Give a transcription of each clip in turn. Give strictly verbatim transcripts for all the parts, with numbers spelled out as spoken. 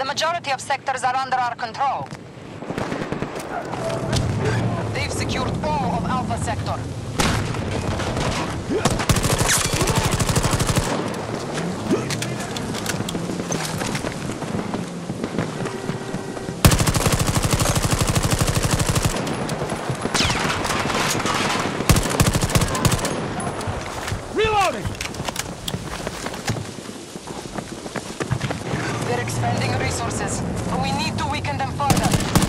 The majority of sectors are under our control. They've secured all of Alpha Sector. Reloading! They're expending resources, but we need to weaken them further.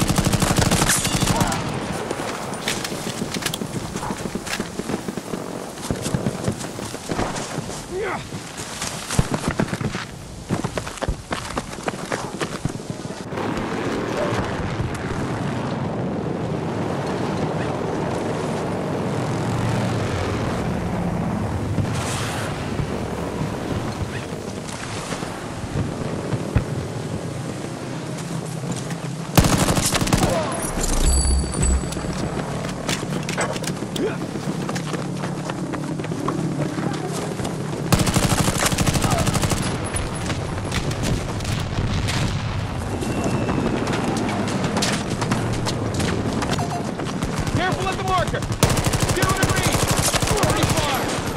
Careful at the marker! Get on the green! Pretty far!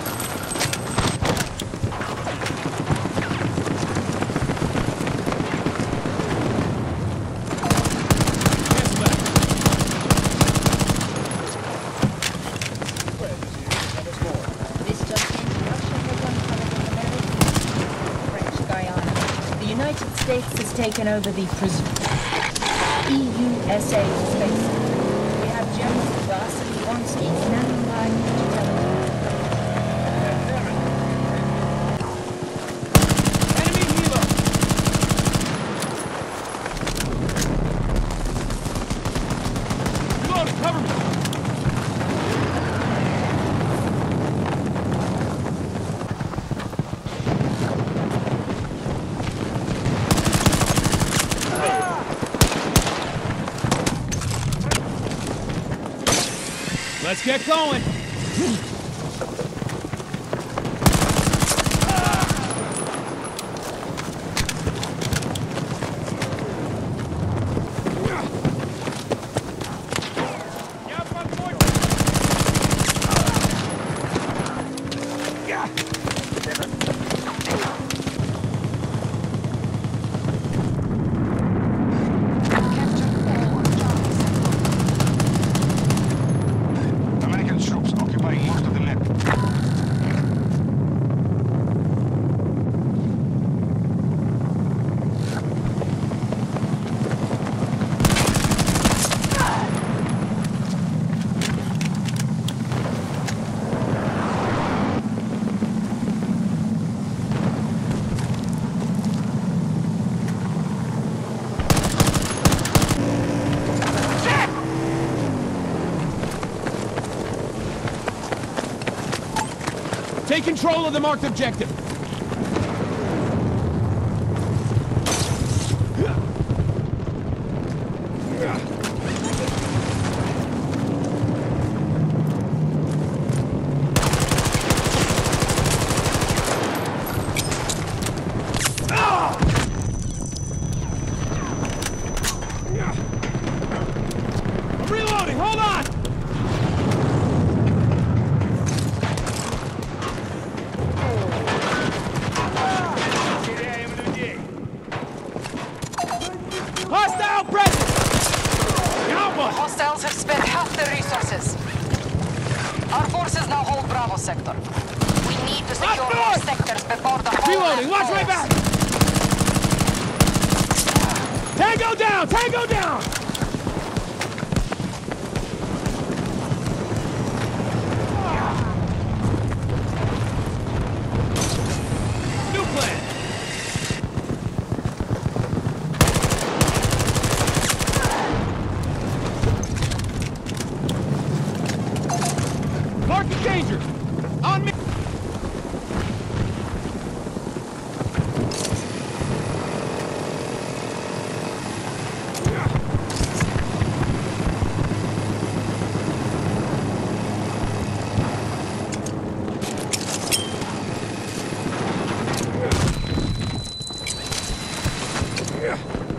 Cancel that! This just in, Russia has uncovered an American French Guyana. The United States has taken over the pres- E U S A space. We have General Vasily Onsky standing by to tell us. Enemy helo! Reloading, cover me! Let's get going! American troops occupying most of the land. Take control of the marked objective! I'm reloading! Hold on! Hostile presence! Alpha! Hostiles have spent half their resources. Our forces now hold Bravo Sector. We need to secure Left more north! sectors before the whole Reloading! land Watch my falls. back! Tango down! Tango down! New plan! Mark the danger! On me! Yeah.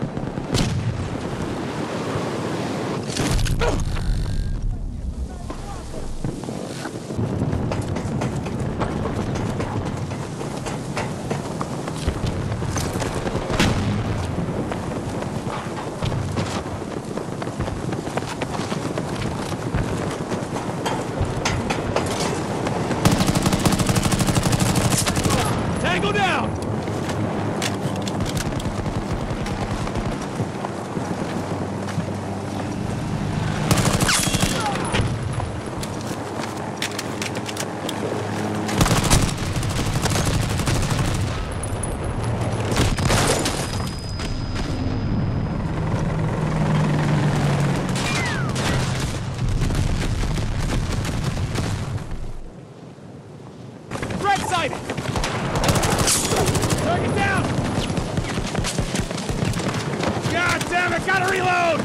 damn it! Gotta reload!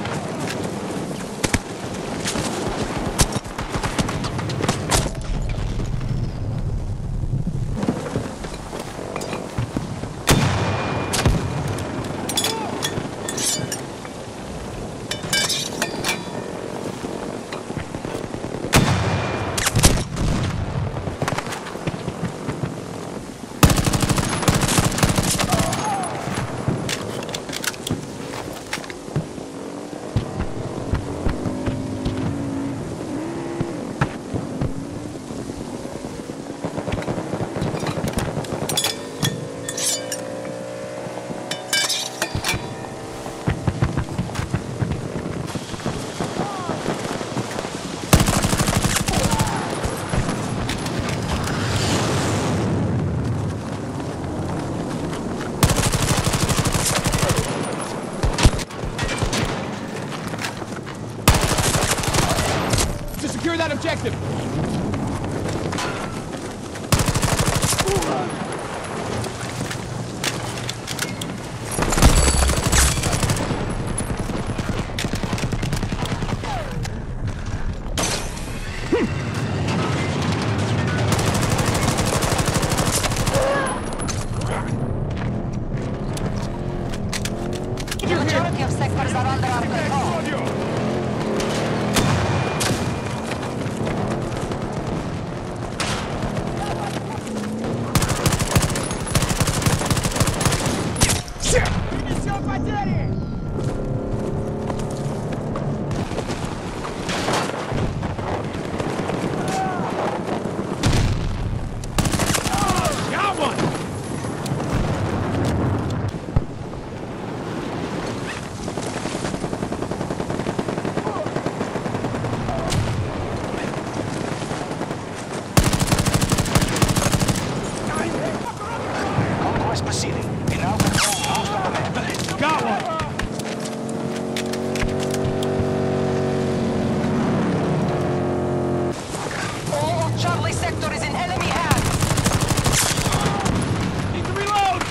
Secure that objective! The majority of sectors are under our control. Got one! Conquest proceeding. We now control most of the map. Got one! All of Charlie sector is in enemy hands. Need to reload!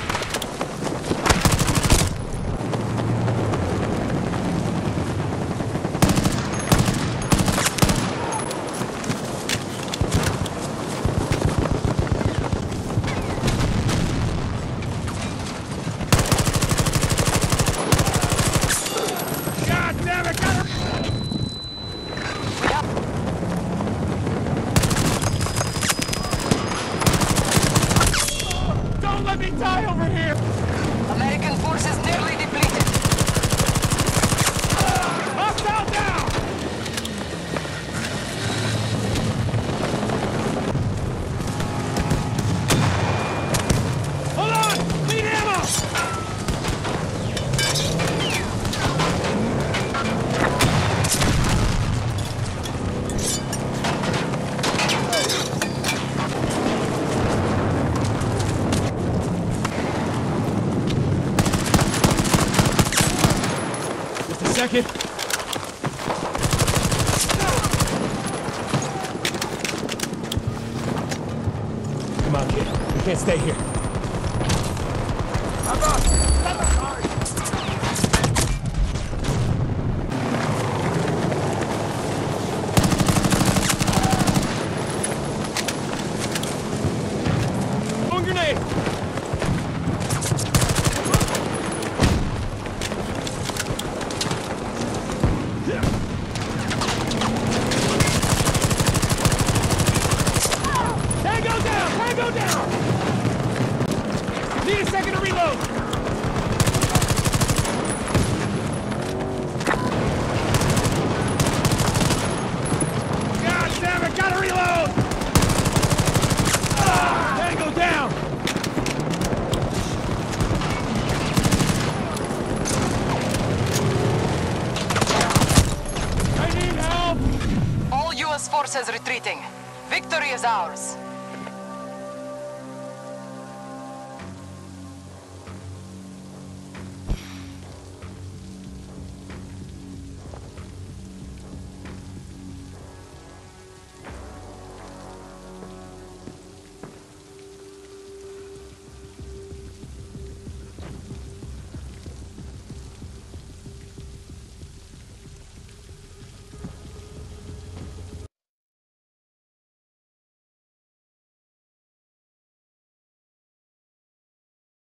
God damn it! Gotta... We have Don't let me die over here! American forces nearly depleted. Hostile down! Hold on! Need ammo! Just a second. Come on, kid. We can't stay here. One grenade! Tango down! Tango down! Need a second to reload! God damn it! Gotta reload! Ah, Tango down! I need help! All U S forces retreating. Victory is ours.